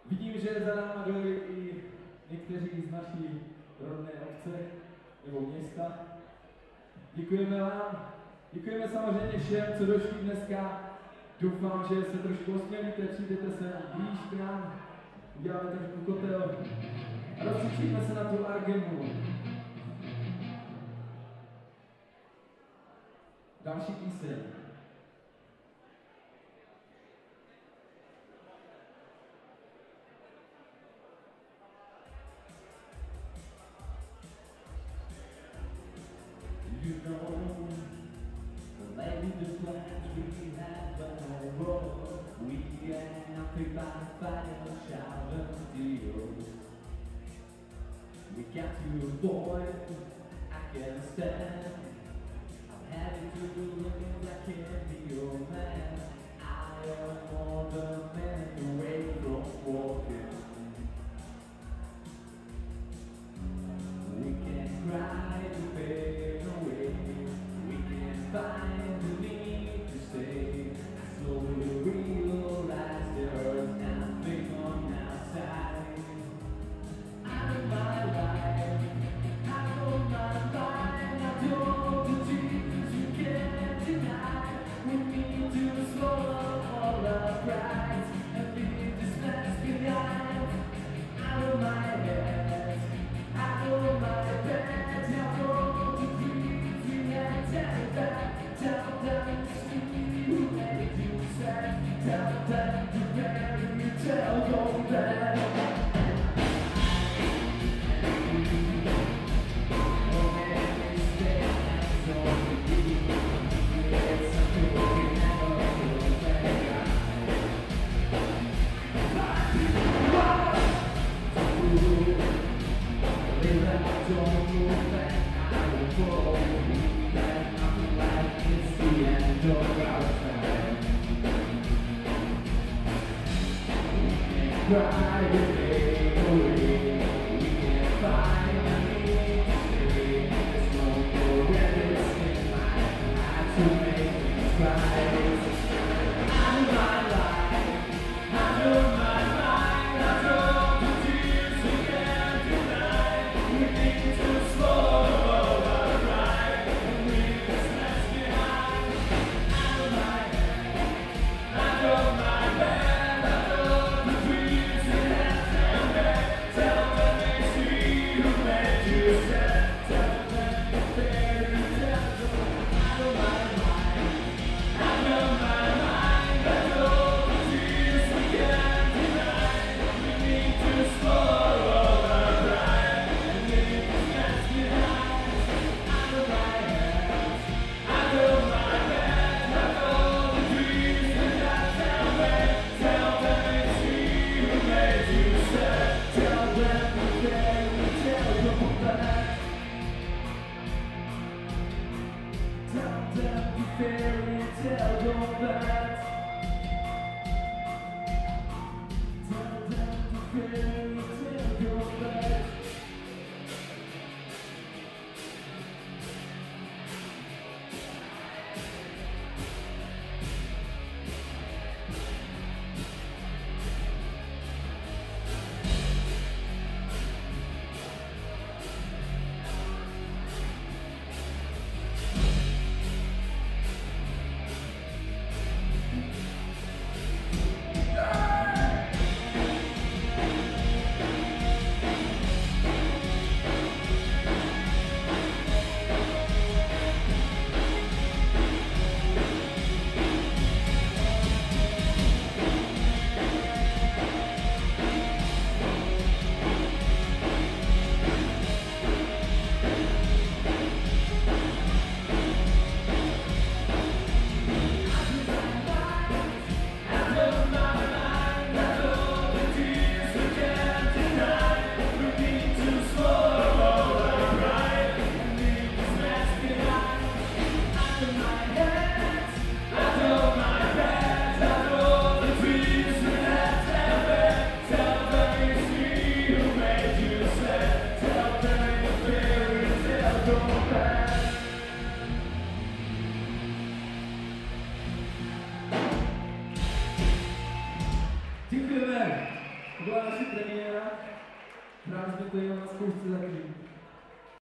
Vidím, že za náma byli i někteří z naší rodné obce nebo města. Děkujeme vám, děkujeme samozřejmě všem, co došli dneska. Doufám, že se trošku osmělíte, přijdete se blíž k nám, uděláme trošku kotel a rozcvičíme se na tu argemu. Další píseň. You know, maybe the plans we have are wrong. We ain't nothing but final shout of deal. We got to avoid, I can't stand. I'm happy to do it, I can't be your man. I am more than man away from walking. We can cry to fade away. We can find the need to stay. Slowly realize there's nothing on our side. I know my life, I know my mind. I know the things you can't deny. We need to swallow all our pride and leave this mess behind. I know my head, I know my bed. I know the dreams we had. Tell them to see who made you sad. Tell them to bury you, tell them that. Cry to fade away. We can't find a need to stay. There's no more rabbits in my eyes to make me cry. I know my life, I know my mind. I know the tears we can't deny. We need to swallow all our pride and leave this mess behind. I know my head, I know my bed. Fairy tale go back. Tell them the fairy tale go back. To byla naše premiéra, právě jsme to jeli na zkoušce taky.